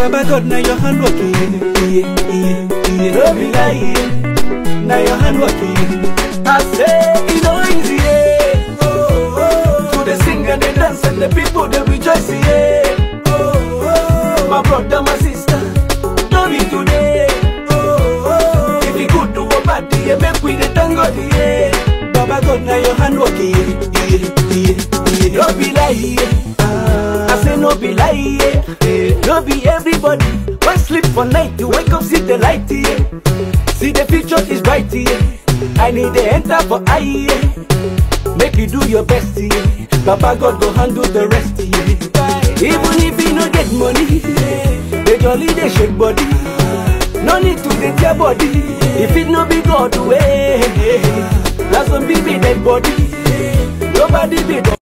Baba God, now your hand working. Don't be lying. Now your hand working. I say it's not easy. To the sing and the dance and the people they rejoice. My brother, my sister, don't be today. If you good to a party, make we the tango. Baba God, now your hand working. Don't be lying. I say no be lie, no be everybody. One sleep for night, you wake up, see the light, see the future is bright, I need to enter for eye, make you do your best, Papa God go handle the rest, even if you no get money, they jolly they shake body, no need to get your body, if it no be God way, that's some be dead body, nobody be the